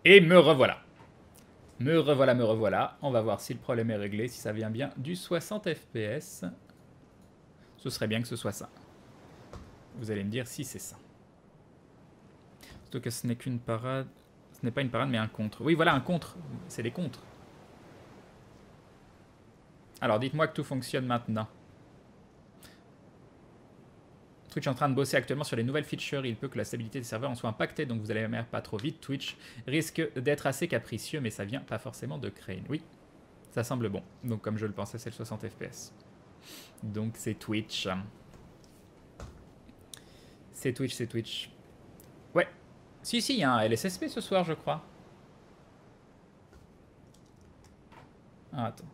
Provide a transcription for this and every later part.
Et me revoilà. Me revoilà, me revoilà. On va voir si le problème est réglé, si ça vient bien du 60 FPS. Ce serait bien que ce soit ça. Vous allez me dire si c'est ça. Surtout que ce n'est qu'une parade. Ce n'est pas une parade, mais un contre. Oui, voilà, un contre. C'est des contres. Alors, dites-moi que tout fonctionne maintenant. Twitch est en train de bosser actuellement sur les nouvelles features. Il peut que la stabilité des serveurs en soit impactée, donc vous allez même pas trop vite. Twitch risque d'être assez capricieux, mais ça vient pas forcément de Crane. Oui, ça semble bon. Donc, comme je le pensais, c'est le 60 FPS. Donc, c'est Twitch. C'est Twitch, c'est Twitch. Ouais. Si, il y a un LSSP ce soir, je crois. Ah, attends.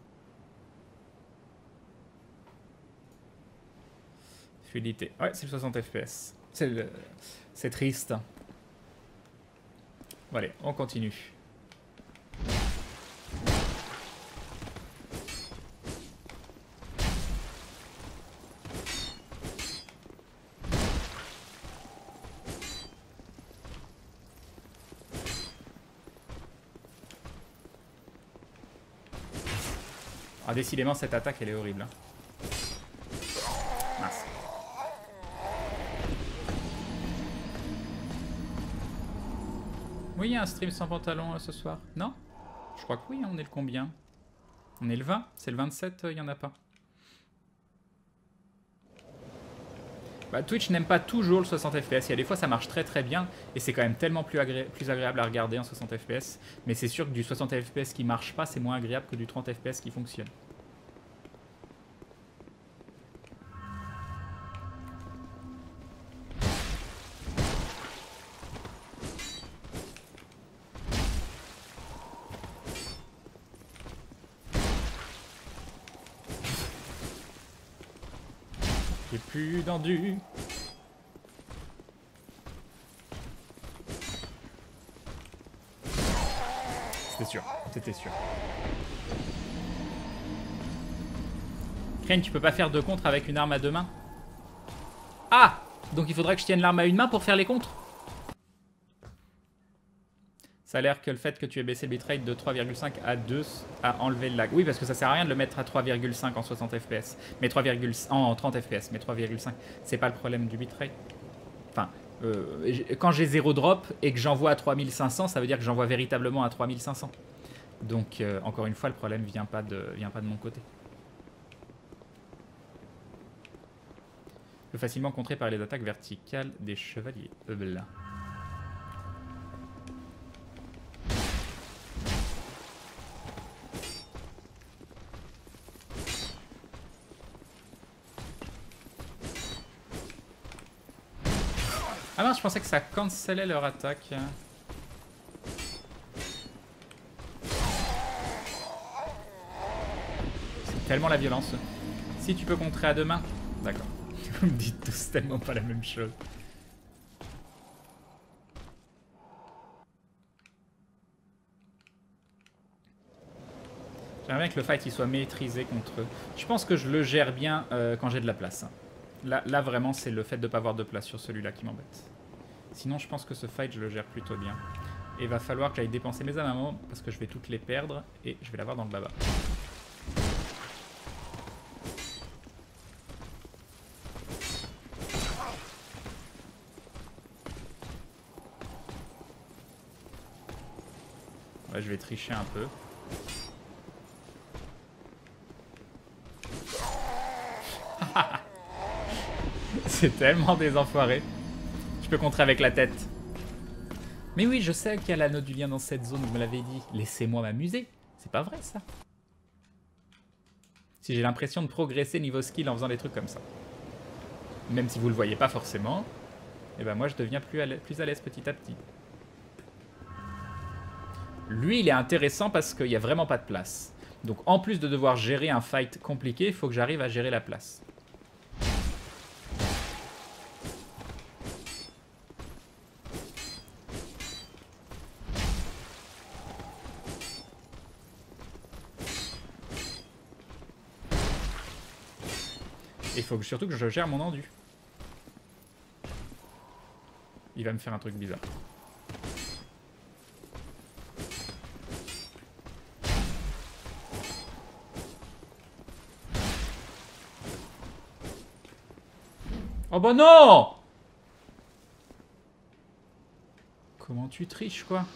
Fluidité. Ouais, c'est le 60 FPS. C'est triste. Bon, allez, on continue. Ah, décidément, cette attaque, elle est horrible. Hein. Mince. Oui, il y a un stream sans pantalon ce soir. Non? Je crois que oui, on est le combien? On est le 20? C'est le 27, il n'y en a pas. Bah, Twitch n'aime pas toujours le 60 FPS. Il y a des fois ça marche très très bien et c'est quand même tellement plus agréable à regarder en 60 FPS. Mais c'est sûr que du 60 FPS qui marche pas, c'est moins agréable que du 30 FPS qui fonctionne. J'ai plus d'endu. C'était sûr, c'était sûr. Crane, tu peux pas faire de contre avec une arme à deux mains? Ah! Donc il faudrait que je tienne l'arme à une main pour faire les contres? Ça a l'air que le fait que tu aies baissé le bitrate de 3,5 à 2 a enlevé le lag. Oui, parce que ça sert à rien de le mettre à 3,5 en 60 FPS, mais 3, en 30 FPS, mais 3,5, c'est pas le problème du bitrate. Enfin, quand j'ai 0 drop et que j'envoie à 3500, ça veut dire que j'envoie véritablement à 3500. Donc, encore une fois, le problème vient pas de mon côté. Je peux facilement contrer par les attaques verticales des chevaliers. Là. Ah mince, je pensais que ça cancellait leur attaque. C'est tellement la violence. Si tu peux contrer à deux mains. D'accord. Vous me dites tous tellement pas la même chose. J'aimerais bien que le fight il soit maîtrisé contre eux. Je pense que je le gère bien quand j'ai de la place. Là vraiment, c'est le fait de ne pas avoir de place sur celui-là qui m'embête. Sinon, je pense que ce fight, je le gère plutôt bien. Et il va falloir que j'aille dépenser mes ammo parce que je vais toutes les perdre et je vais l'avoir dans le baba. Ouais, je vais tricher un peu. C'est tellement des enfoirés. Je peux contrer avec la tête. Mais oui, je sais qu'il y a l'anneau du lien dans cette zone, vous me l'avez dit. Laissez-moi m'amuser. C'est pas vrai, ça. Si j'ai l'impression de progresser niveau skill en faisant des trucs comme ça. Même si vous le voyez pas forcément, et ben moi je deviens plus à l'aise petit à petit. Lui, il est intéressant parce qu'il n'y a vraiment pas de place. Donc en plus de devoir gérer un fight compliqué, il faut que j'arrive à gérer la place. Et il faut surtout que je gère mon endu. Il va me faire un truc bizarre. Oh bah non! Comment tu triches, quoi?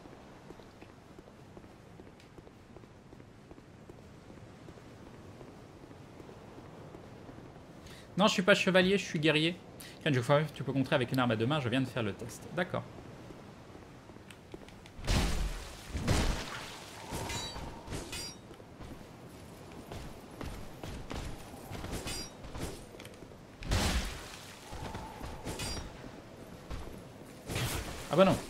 Non, je suis pas chevalier, je suis guerrier. Tiens, tu peux contrer avec une arme à deux mains, je viens de faire le test. D'accord. Ah bah non.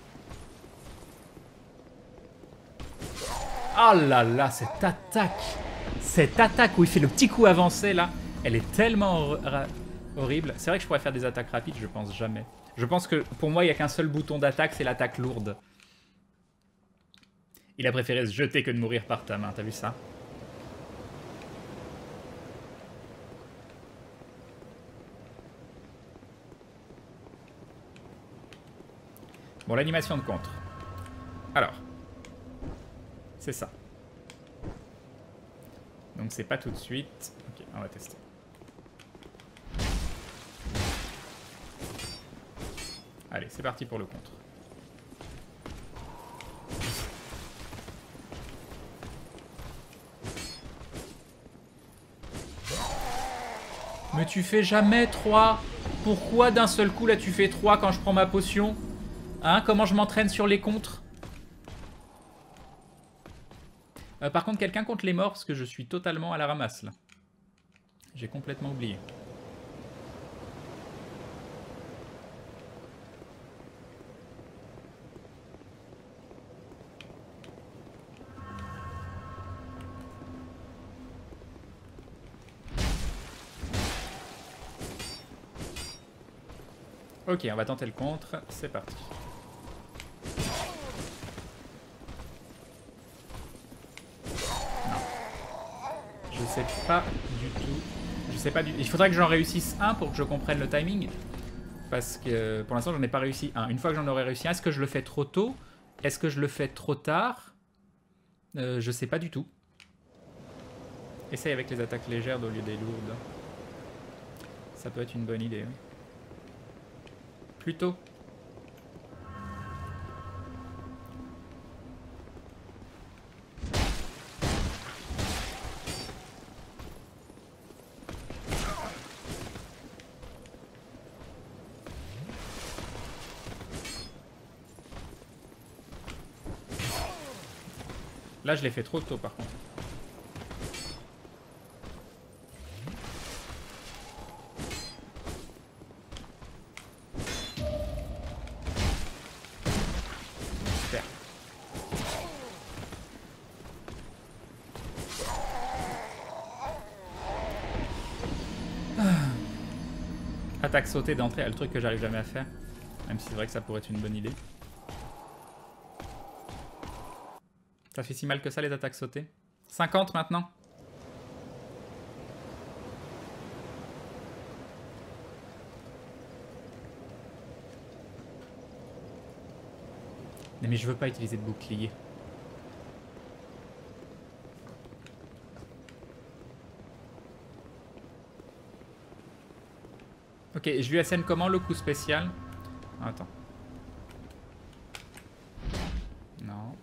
Oh là là, cette attaque! Cette attaque où il fait le petit coup avancé là, elle est tellement horrible. C'est vrai que je pourrais faire des attaques rapides, je pense jamais. Je pense que pour moi, il n'y a qu'un seul bouton d'attaque, c'est l'attaque lourde. Il a préféré se jeter que de mourir par ta main, t'as vu ça? Bon, l'animation de contre. Alors. C'est ça. Donc c'est pas tout de suite. Ok, on va tester. Allez, c'est parti pour le contre. Mais tu fais jamais 3. Pourquoi d'un seul coup là tu fais 3 quand je prends ma potion? Hein? Comment je m'entraîne sur les contres? Par contre, quelqu'un compte les morts parce que je suis totalement à la ramasse là. J'ai complètement oublié. Ok, on va tenter le contre. C'est parti. Je sais pas du tout. Je sais pas du tout. Il faudrait que j'en réussisse un pour que je comprenne le timing. Parce que pour l'instant, j'en ai pas réussi un. Une fois que j'en aurai réussi un, est-ce que je le fais trop tôt? Est-ce que je le fais trop tard? Je sais pas du tout. Essaye avec les attaques légères au lieu des lourdes. Ça peut être une bonne idée. Oui. Plus tôt. Là, je l'ai fait trop tôt, par contre. Super. Attaque sautée d'entrée, le truc que j'arrive jamais à faire. Même si c'est vrai que ça pourrait être une bonne idée. Ça fait si mal que ça, les attaques sautées? 50 maintenant? Mais je veux pas utiliser de bouclier. Ok, je lui assène comment le coup spécial? Attends. Non.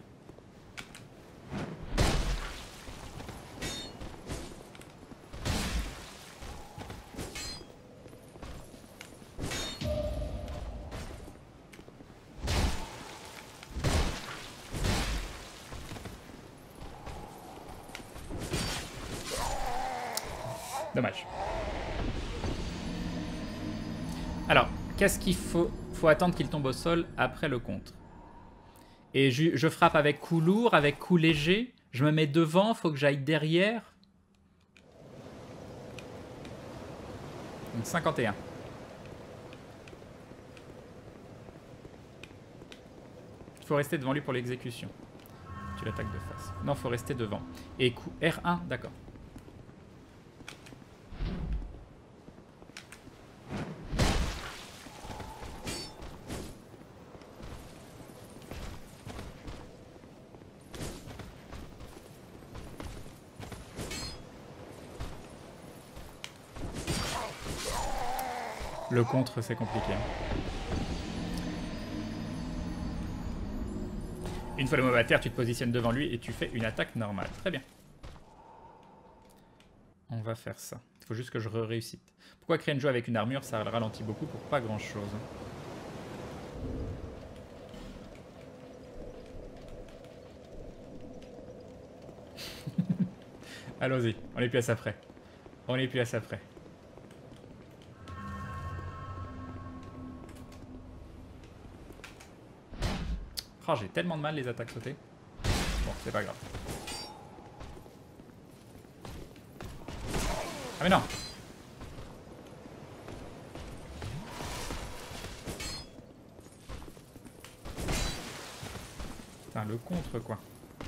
Dommage. Alors, qu'est-ce qu'il faut? Faut attendre qu'il tombe au sol après le contre. Et je frappe avec coup lourd, avec coup léger. Je me mets devant, faut que j'aille derrière. Donc 51. Il faut rester devant lui pour l'exécution. Tu l'attaques de face. Non, faut rester devant. Et coup R1, d'accord. Le contre, c'est compliqué. Une fois le mob à terre, tu te positionnes devant lui et tu fais une attaque normale. Très bien. On va faire ça. Il faut juste que je réussisse. Pourquoi créer une joue avec une armure? Ça ralentit beaucoup pour pas grand chose. Allons-y, on est plus à ça près. On est plus à ça près. Oh, j'ai tellement de mal les attaques sautées. Bon, c'est pas grave. Ah mais non! Putain, le contre quoi.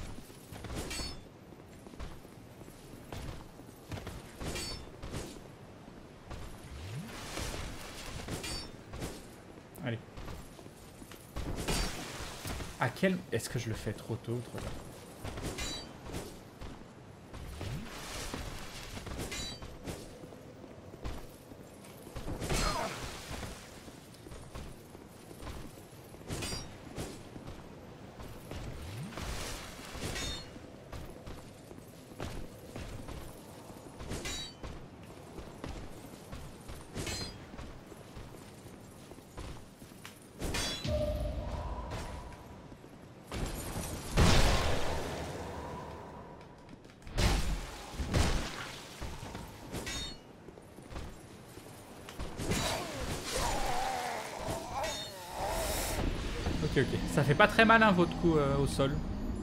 Allez. À quel... Est-ce que je le fais trop tôt ou trop tard? Ok, ok. Ça fait pas très mal, hein, votre coup au sol.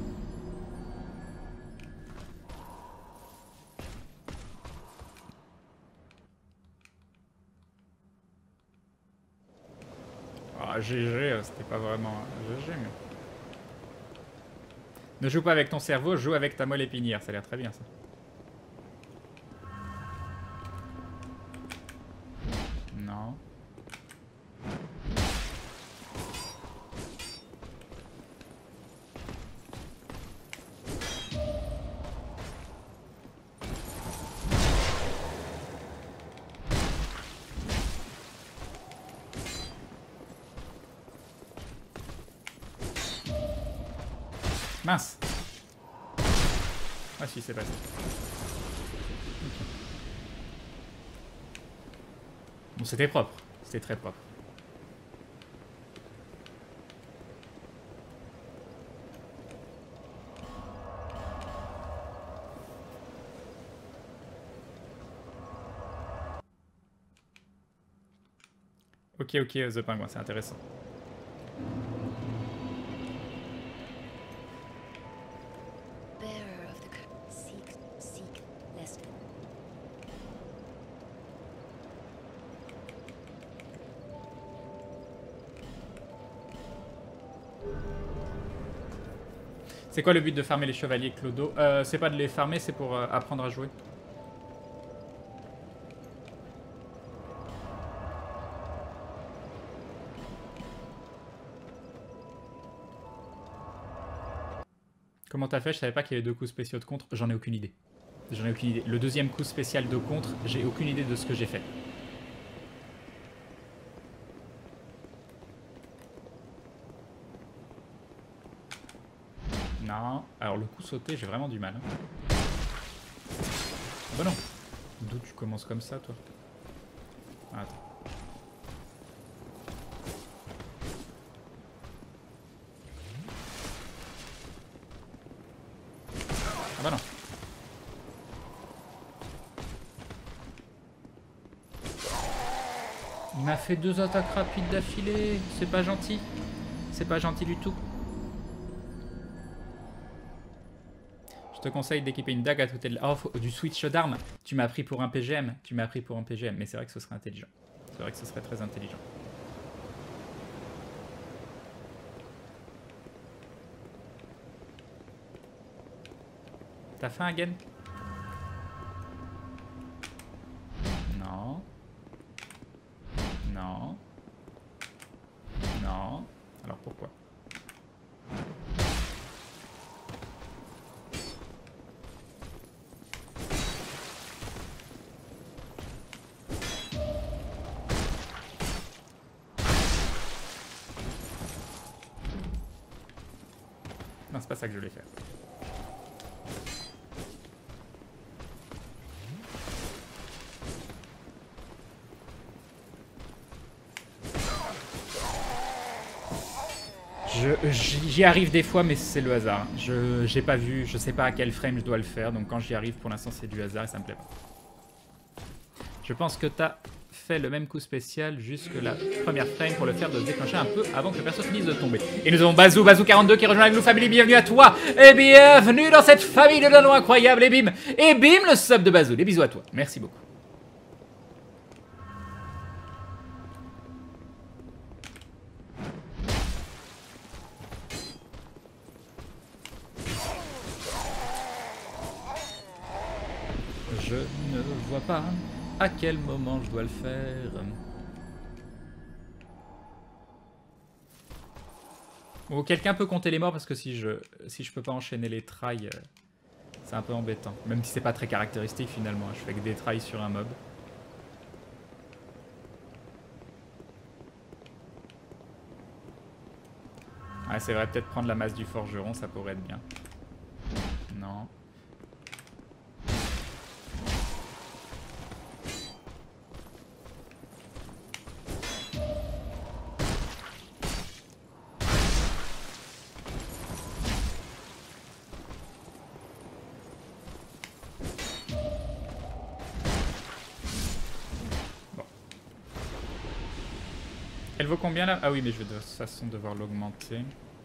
Ah, GG, c'était pas vraiment GG, mais... Ne joue pas avec ton cerveau, joue avec ta moelle épinière. Ça a l'air très bien, ça. Non. Mince. Ah si, c'est passé. Okay. Bon, c'était propre. C'était très propre. Ok, ok, The Penguin, c'est intéressant. C'est quoi le but de farmer les chevaliers, Clodo? C'est pas de les farmer, c'est pour apprendre à jouer. Comment t'as fait? Je savais pas qu'il y avait deux coups spéciaux de contre. J'en ai aucune idée. J'en ai aucune idée. Le deuxième coup spécial de contre, j'ai aucune idée de ce que j'ai fait. Non. Alors le coup sauté, j'ai vraiment du mal. Ah bah non. D'où tu commences comme ça, toi? Ah, attends. Ah bah non. Il m'a fait 2 attaques rapides d'affilée. C'est pas gentil. C'est pas gentil du tout. Je te conseille d'équiper une dague à côté de... Oh, du switch d'armes. Tu m'as pris pour un PGM. Tu m'as pris pour un PGM. Mais c'est vrai que ce serait intelligent. C'est vrai que ce serait très intelligent. T'as fait un gain? Non. Non. Non. Alors pourquoi? Non, c'est pas ça que je voulais faire. J'y arrive des fois, mais c'est le hasard. J'ai pas vu, je sais pas à quel frame je dois le faire, donc quand j'y arrive, pour l'instant, c'est du hasard et ça me plaît pas. Je pense que t'as fait le même coup spécial jusque la première frame pour le faire de se déclencher un peu avant que le perso finisse de tomber. Et nous avons Bazou42 qui rejoint la Glue Family, bienvenue à toi et bienvenue dans cette famille de nanos incroyable et bim le sub de Bazou, des bisous à toi, merci beaucoup. Je ne vois pas à quel moment je dois le faire. Bon, quelqu'un peut compter les morts parce que si je peux pas enchaîner les tries, c'est un peu embêtant. Même si c'est pas très caractéristique finalement, je fais que des tries sur un mob. Ouais, c'est vrai, peut-être prendre la masse du forgeron, ça pourrait être bien. Non. Elle vaut combien là? Ah oui, mais je vais de toute façon devoir l'augmenter.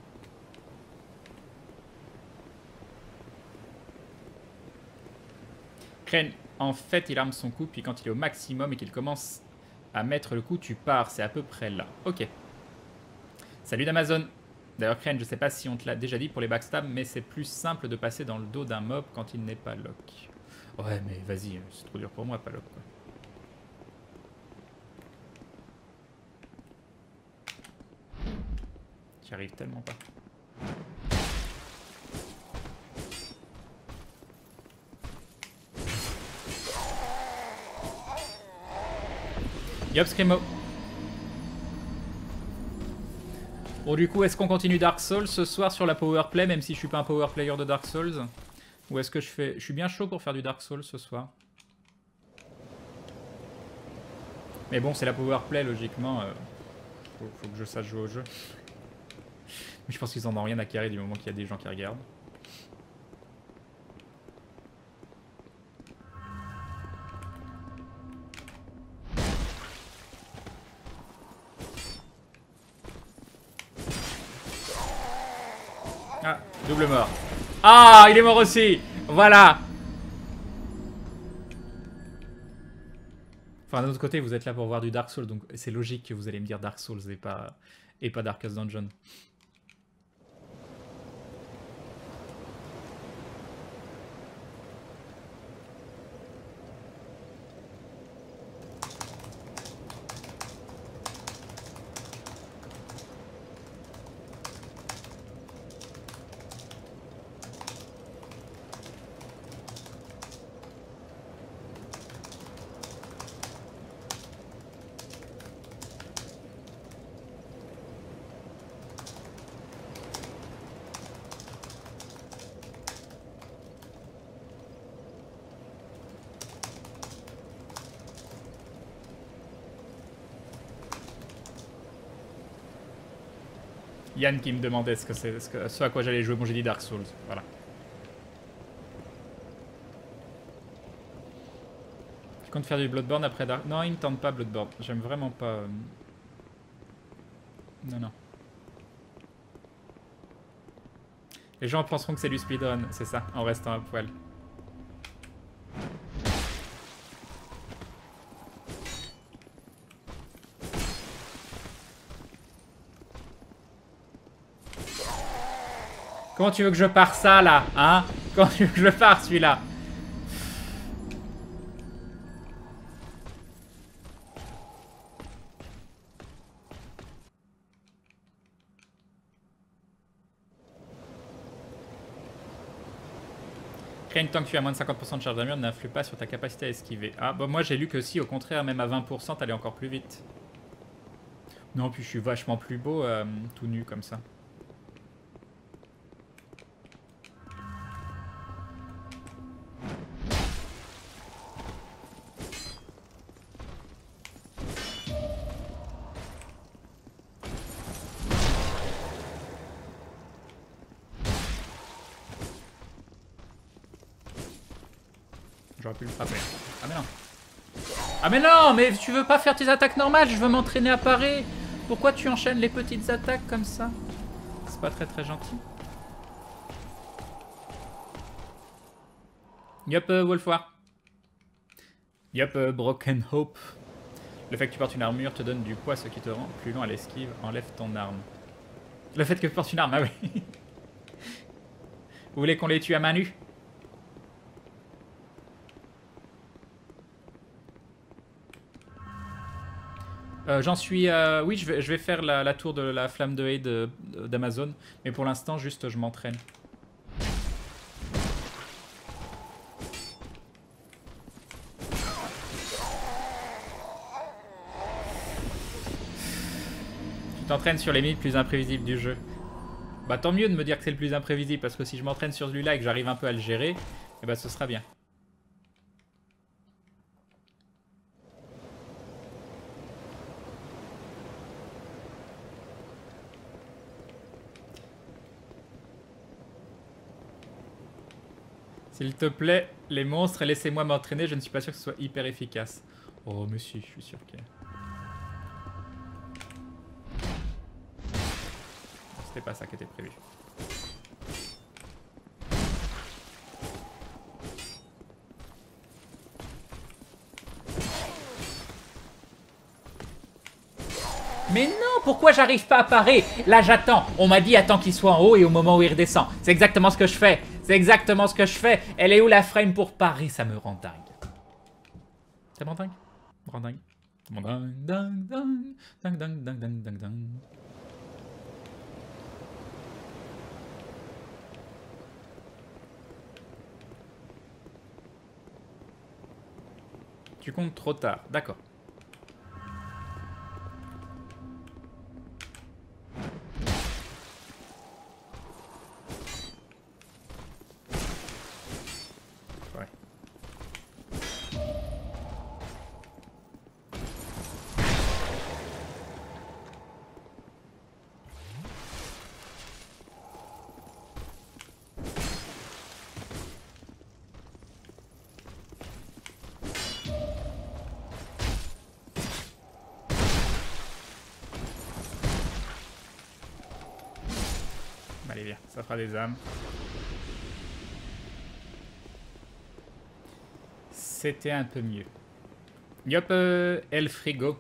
Crane, en fait, il arme son coup, puis quand il est au maximum et qu'il commence à mettre le coup, tu pars. C'est à peu près là. Ok. Salut d'Amazon. D'ailleurs, Crane, je sais pas si on te l'a déjà dit pour les backstabs, mais c'est plus simple de passer dans le dos d'un mob quand il n'est pas lock. Ouais, mais vas-y, c'est trop dur pour moi, pas lock, quoi. J'y arrive tellement pas. Yop, Scrimo. Bon, du coup, est-ce qu'on continue Dark Souls ce soir sur la powerplay, même si je suis pas un power player de Dark Souls? Ou est-ce que je fais... Je suis bien chaud pour faire du Dark Souls ce soir. Mais bon, c'est la powerplay, logiquement. Faut que je sache jouer au jeu. Mais je pense qu'ils en ont rien à carrer du moment qu'il y a des gens qui regardent. Ah, double mort. Ah, il est mort aussi. Voilà. Enfin, d'un autre côté, vous êtes là pour voir du Dark Souls, donc c'est logique que vous allez me dire Dark Souls et pas Darkest Dungeon. Yann qui me demandait ce à quoi j'allais jouer. Bon, j'ai dit Dark Souls. Voilà. Tu comptes faire du Bloodborne après Dark... Non, il me tente pas Bloodborne. J'aime vraiment pas... Non, non. Les gens penseront que c'est du speedrun, c'est ça, en restant à poil. Comment tu veux que je pars ça, là? Hein? Comment tu veux que je le pars, celui-là? Crane, tant que tu as moins de 50% de charge d'armure, n'influe pas sur ta capacité à esquiver. Ah, bah moi j'ai lu que si, au contraire, même à 20%, t'allais encore plus vite. Non, puis je suis vachement plus beau tout nu comme ça. J'aurais pu le frapper. Ah mais non. Ah mais non, mais tu veux pas faire tes attaques normales, je veux m'entraîner à parer. Pourquoi tu enchaînes les petites attaques comme ça? C'est pas très très gentil. Yup, Wolfwar. Yup, Broken Hope. Le fait que tu portes une armure te donne du poids, ce qui te rend plus lent à l'esquive. Enlève ton arme. Le fait que tu portes une arme, ah oui. Vous voulez qu'on les tue à main nue? J'en suis... oui, je vais faire la tour de la flamme de haie d'Amazon. Mais pour l'instant, juste, je m'entraîne. Tu t'entraînes sur les minutes plus imprévisibles du jeu. Bah tant mieux de me dire que c'est le plus imprévisible, parce que si je m'entraîne sur celui-là et que j'arrive un peu à le gérer, eh bah ce sera bien. S'il te plaît, les monstres, laissez-moi m'entraîner, je ne suis pas sûr que ce soit hyper efficace. Oh mais si, je suis sûr que... C'était pas ça qui était prévu. Mais non, pourquoi j'arrive pas à parer? Là j'attends, on m'a dit attends qu'il soit en haut et au moment où il redescend. C'est exactement ce que je fais. C'est exactement ce que je fais. Elle est où la frame pour parer? Ça me rend dingue. Ça me rend dingue? Ça me rend dingue. Ça me rend dingue, dingue, dingue, dingue, dingue, dingue, dingue, dingue. Tu comptes trop tard, d'accord. Ouais. Allez, viens, ça fera des âmes. C'était un peu mieux. Yop, El Frigo.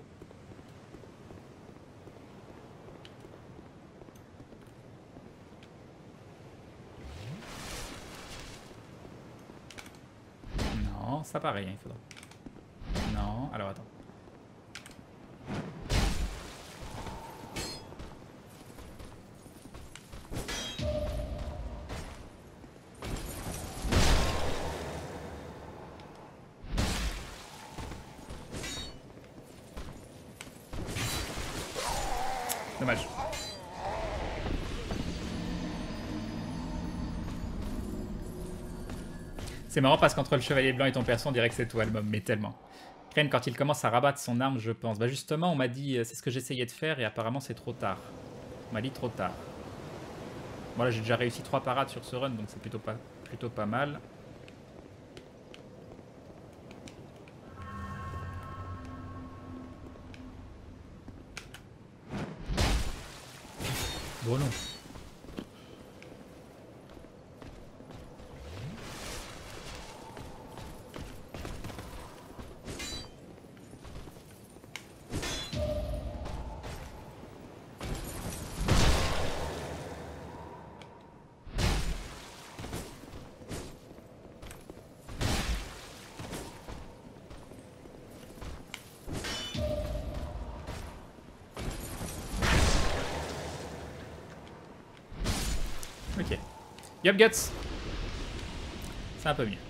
Non, ça pareil, il faudra. Non, alors attends. Dommage. C'est marrant parce qu'entre le chevalier blanc et ton perso, on dirait que c'est toi le mob, mais tellement. Crane, quand il commence à rabattre son arme, je pense. Bah justement, on m'a dit, c'est ce que j'essayais de faire et apparemment c'est trop tard. On m'a dit trop tard. Bon là j'ai déjà réussi 3 parades sur ce run, donc c'est plutôt pas mal. Bon non. Ok. Yup Guts. C'est un peu mieux.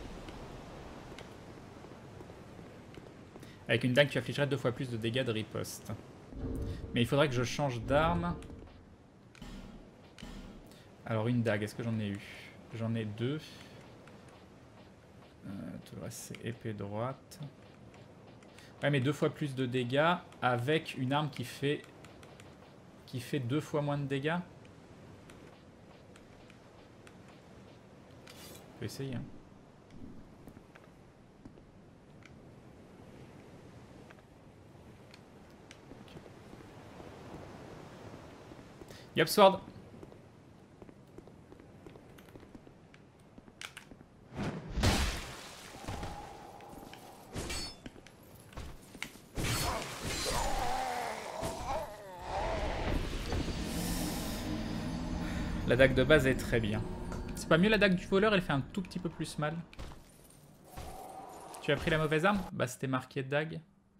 Avec une dague, tu affligerais 2 fois plus de dégâts de riposte. Mais il faudrait que je change d'arme. Alors une dague, est-ce que j'en ai eu? J'en ai 2. Tout le reste c'est épée droite. Ouais mais 2 fois plus de dégâts avec une arme qui fait 2 fois moins de dégâts. On peut essayer hein. Yup, Sword. La dague de base est très bien. C'est pas mieux la dague du voleur, elle fait un tout petit peu plus mal. Tu as pris la mauvaise arme? Bah c'était marqué dague.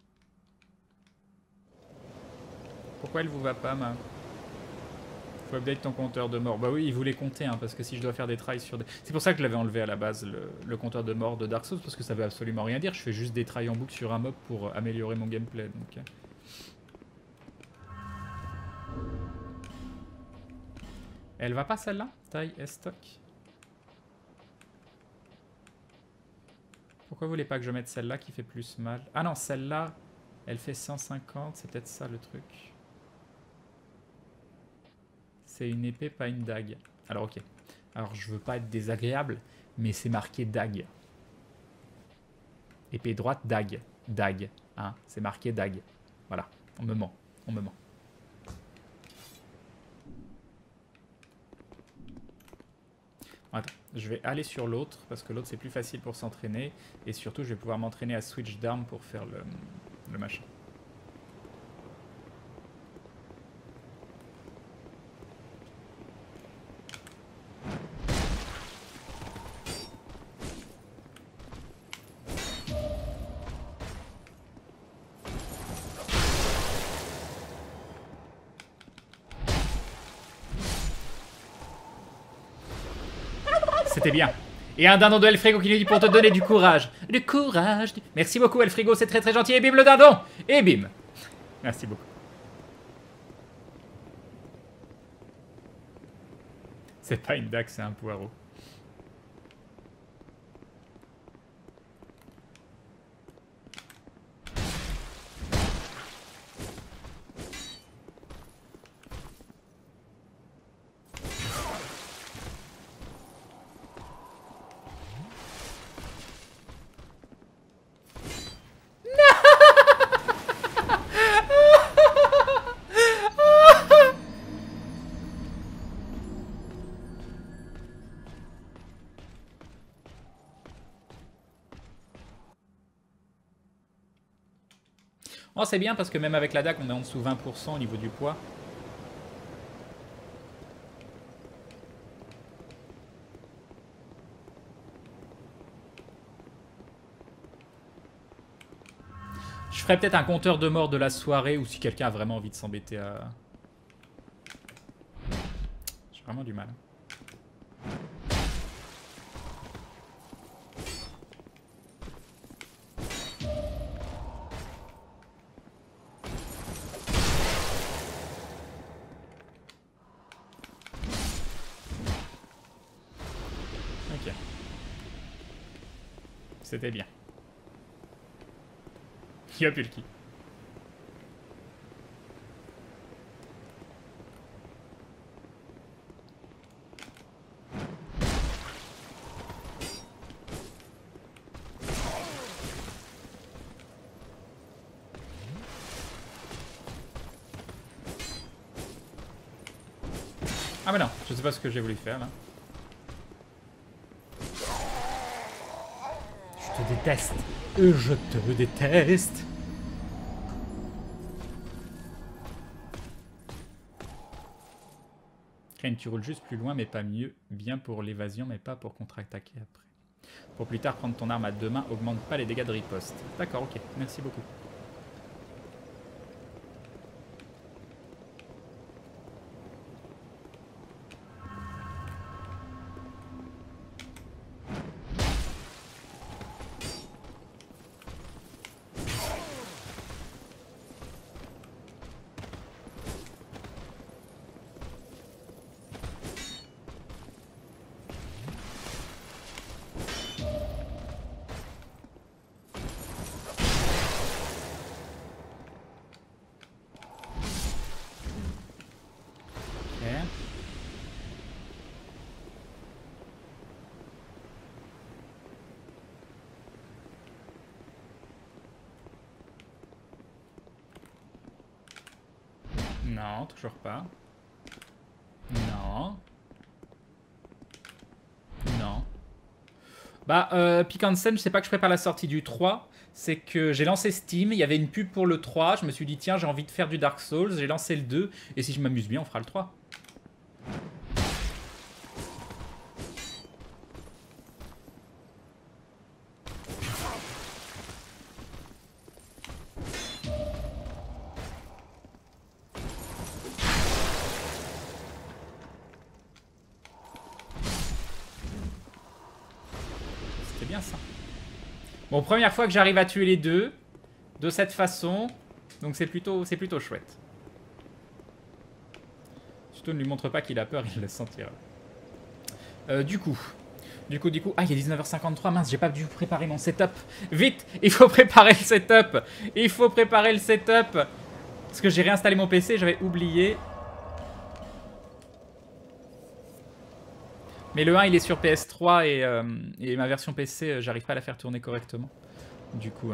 Pourquoi elle vous va pas, ma... Faut update ton compteur de mort. Bah oui, il voulait compter, hein, parce que si je dois faire des tries sur des... C'est pour ça que je l'avais enlevé à la base, le compteur de mort de Dark Souls, parce que ça veut absolument rien dire. Je fais juste des tries en boucle sur un mob pour améliorer mon gameplay. Donc... Elle va pas celle-là? Taille et stock. Pourquoi vous voulez pas que je mette celle-là qui fait plus mal? Ah non, celle-là, elle fait 150, c'est peut-être ça le truc. C'est une épée, pas une dague. Alors ok. Alors je veux pas être désagréable, mais c'est marqué dague. Épée droite, dague. Dague. Hein, c'est marqué dague. Voilà. On me ment. On me ment. Attends, je vais aller sur l'autre, parce que l'autre c'est plus facile pour s'entraîner. Et surtout, je vais pouvoir m'entraîner à switch d'armes pour faire le machin. C'était bien. Et un dindon de Elfrigo qui nous dit pour te donner du courage. Du courage. Merci beaucoup Elfrigo, c'est très très gentil. Et bim le dindon. Et bim. Merci beaucoup. C'est pas une dague, c'est un poireau. Oh, c'est bien parce que même avec la dague, on est en dessous 20% au niveau du poids. Je ferais peut-être un compteur de mort de la soirée ou si quelqu'un a vraiment envie de s'embêter à... J'ai vraiment du mal. Ok. C'était bien. Il a plus le qui. Ah mais non, je sais pas ce que j'ai voulu faire là. Je te déteste. Je te déteste. Crane, tu roules juste plus loin mais pas mieux. Bien pour l'évasion mais pas pour contre-attaquer après. Pour plus tard, prendre ton arme à deux mains augmente pas les dégâts de riposte. D'accord, ok. Merci beaucoup. Non, toujours pas. Non. Non. Bah, Pick and Send, c'est pas que je prépare la sortie du 3. C'est que j'ai lancé Steam, il y avait une pub pour le 3. Je me suis dit, tiens, j'ai envie de faire du Dark Souls. J'ai lancé le 2. Et si je m'amuse bien, on fera le 3. C'était bien ça. Bon, première fois que j'arrive à tuer les deux de cette façon. Donc c'est plutôt chouette. Surtout ne lui montre pas qu'il a peur, il le sentira. Du coup. Ah, il est 19h53, mince, j'ai pas dû préparer mon setup. Vite, il faut préparer le setup. Il faut préparer le setup. Parce que j'ai réinstallé mon PC, j'avais oublié. Mais le 1, il est sur PS3 et ma version PC, j'arrive pas à la faire tourner correctement. Du coup...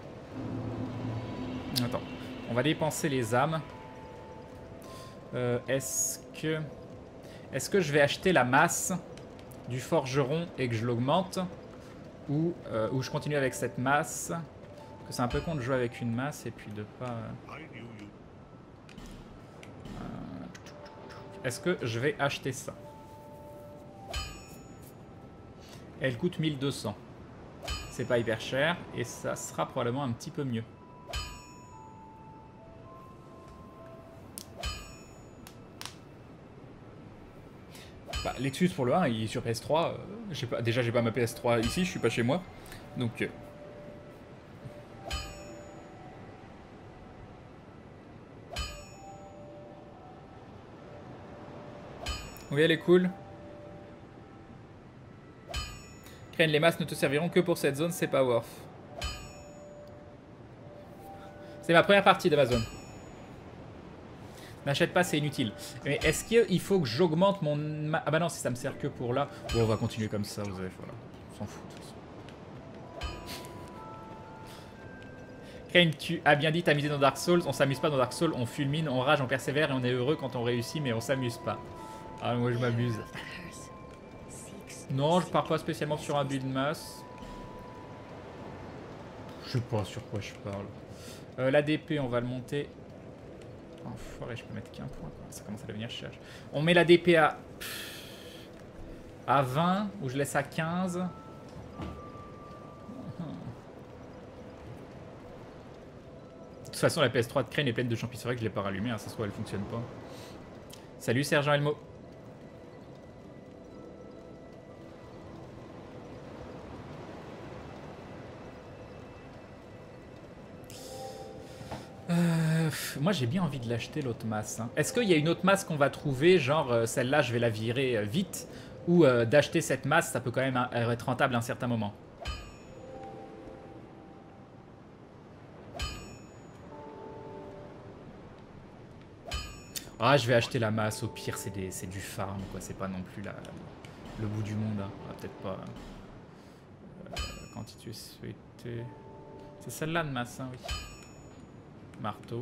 Attends, on va dépenser les âmes. Est-ce que je vais acheter la masse du forgeron et que je l'augmente ou je continue avec cette masse? Parce que c'est un peu con de jouer avec une masse et puis de pas... Est-ce que je vais acheter ça? Elle coûte 1200. C'est pas hyper cher et ça sera probablement un petit peu mieux. Bah, Lexus pour le 1, il est sur PS3. Déjà, j'ai pas ma PS3 ici, je suis pas chez moi. Donc... Oui, elle est cool. Crane, les masses ne te serviront que pour cette zone, c'est pas worth. C'est ma première partie d'Amazon. N'achète pas, c'est inutile. Mais est-ce qu'il faut que j'augmente mon... Ah bah non, si ça me sert que pour là. Bon, on va continuer comme ça, vous savez, voilà. On s'en fout de toute façon. Crane, tu as bien dit, t'as misé dans Dark Souls. On s'amuse pas dans Dark Souls, on fulmine, on rage, on persévère et on est heureux quand on réussit, mais on s'amuse pas. Ah, moi je m'amuse. Non, je pars pas spécialement sur un build masse. Je sais pas sur quoi je parle. L'ADP, on va le monter. Enfoiré, je peux mettre qu'un point. Ça commence à devenir cher. On met l'ADP à 20, ou je laisse à 15. De toute façon, la PS3 de Crane est pleine de champignons. C'est vrai que je l'ai pas rallumée, hein, ça se trouve, elle fonctionne pas. Salut Sergent Elmo. Moi j'ai bien envie de l'acheter l'autre masse. Hein. Est-ce qu'il y a une autre masse qu'on va trouver, genre celle-là je vais la virer vite, ou d'acheter cette masse ça peut quand même être rentable à un certain moment? Ah, je vais acheter la masse, au pire c'est du farm quoi, c'est pas non plus le bout du monde. Hein. Ah, peut-être pas. Quantité souhaitée. C'est celle-là de masse, hein, oui. Marteau.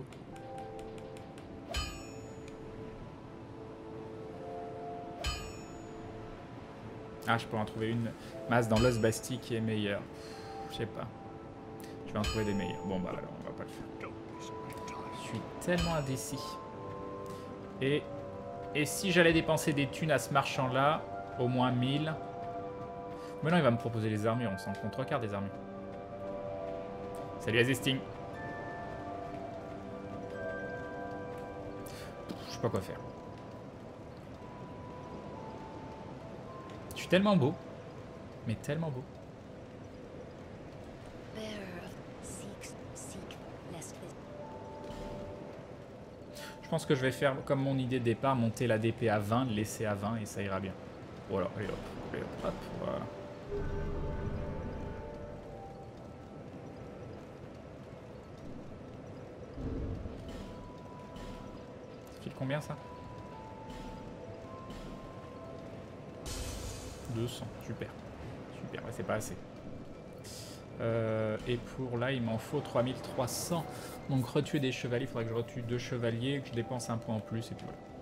Ah, je peux en trouver une masse dans l'os Bastille qui est meilleure. Je sais pas. Je vais en trouver des meilleurs. Bon, bah alors, on va pas le faire. Je suis tellement indécis. Et si j'allais dépenser des thunes à ce marchand-là, au moins 1000. Mais non, il va me proposer les armures. On s'en compte 3/4 des armures. Salut Azesting. Je sais pas quoi faire. Je suis tellement beau. Mais tellement beau. Je pense que je vais faire comme mon idée de départ, monter la DP à 20, laisser à 20 et ça ira bien. Voilà, allez hop, hop, voilà. Ça file combien ça? 200, super. Super, ouais, c'est pas assez. Et pour là, il m'en faut 3300. Donc retuer des chevaliers, il faudrait que je retue 2 chevaliers, que je dépense un point en plus et puis voilà.